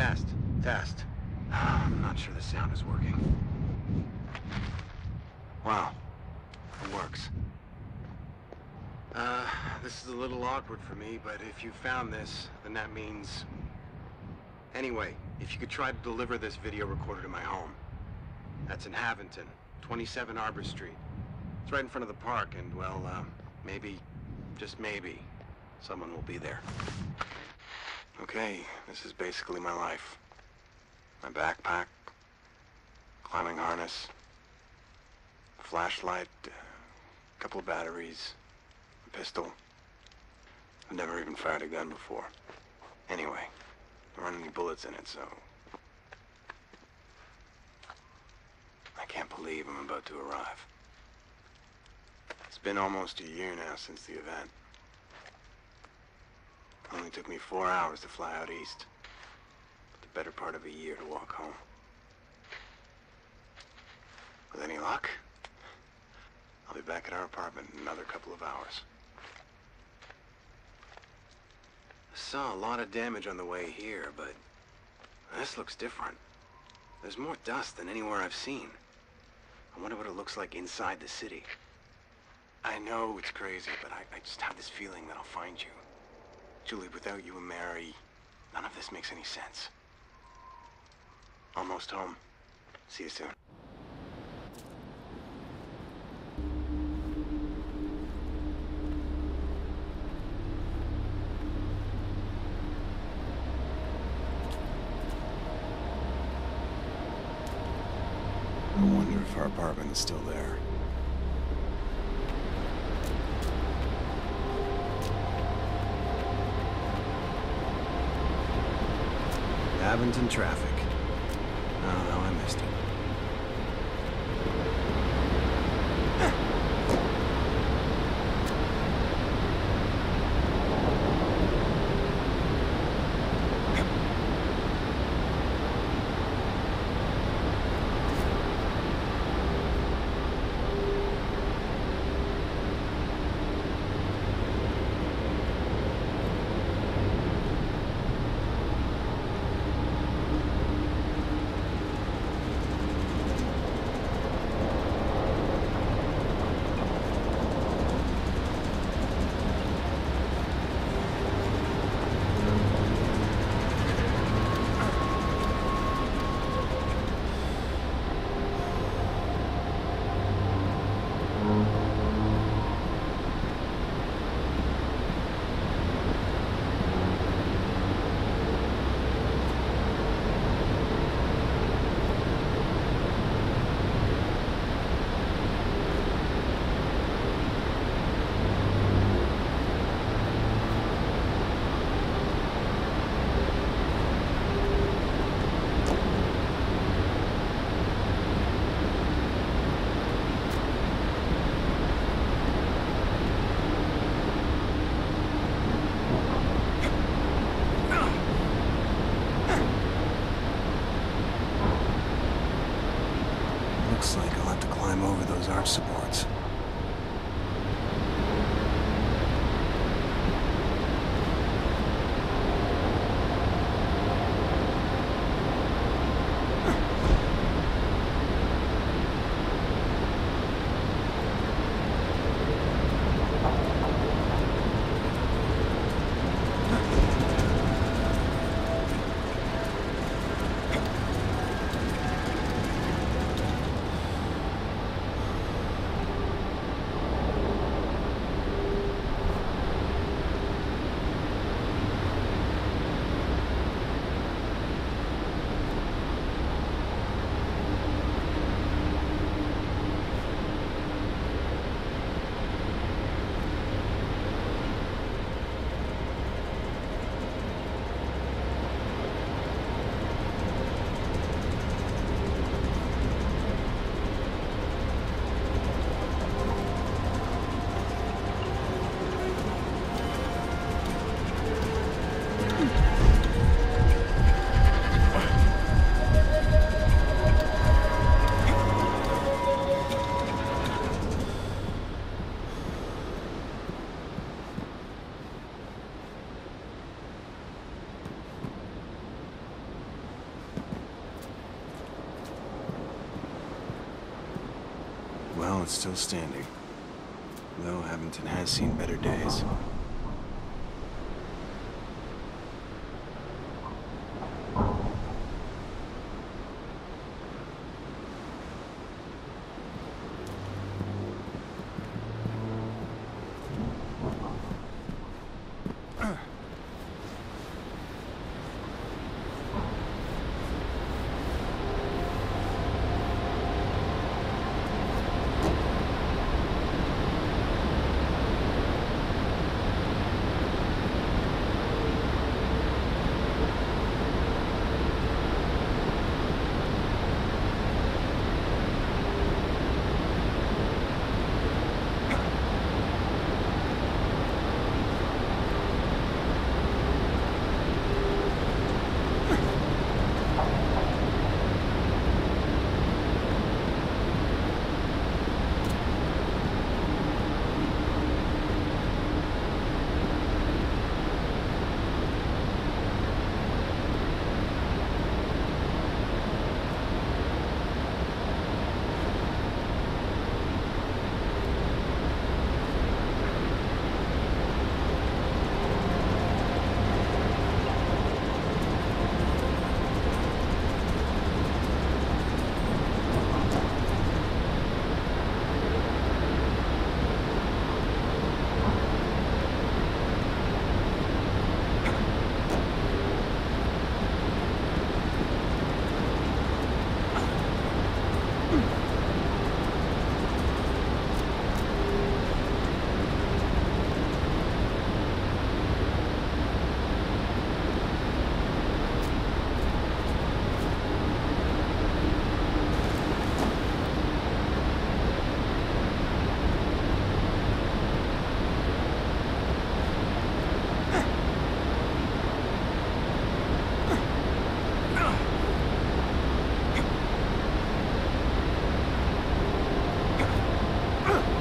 Test. Test. I'm not sure the sound is working. Wow. It works. This is a little awkward for me, but if you found this, then that means... Anyway, if you could try to deliver this video recorder to my home. That's in Haventon, 27 Arbor Street. It's right in front of the park, and, well, maybe, just maybe, someone will be there. Okay, this is basically my life. My backpack, climbing harness, flashlight, a couple of batteries, a pistol. I've never even fired a gun before. Anyway, there aren't any bullets in it, so... I can't believe I'm about to arrive. It's been almost a year now since the event. It only took me 4 hours to fly out east. But the better part of a year to walk home. With any luck, I'll be back at our apartment in another couple of hours. I saw a lot of damage on the way here, but this looks different. There's more dust than anywhere I've seen. I wonder what it looks like inside the city. I know it's crazy, but I just have this feeling that I'll find you. Julie, without you and Mary, none of this makes any sense. Almost home. See you soon. I wonder if our apartment is still there. Haventon traffic. Oh, no, I missed it. Looks like I'll have to climb over those arch supports. Well, it's still standing. Though Havington has seen better days.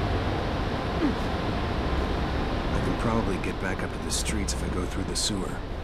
Probably get back up to the streets if I go through the sewer.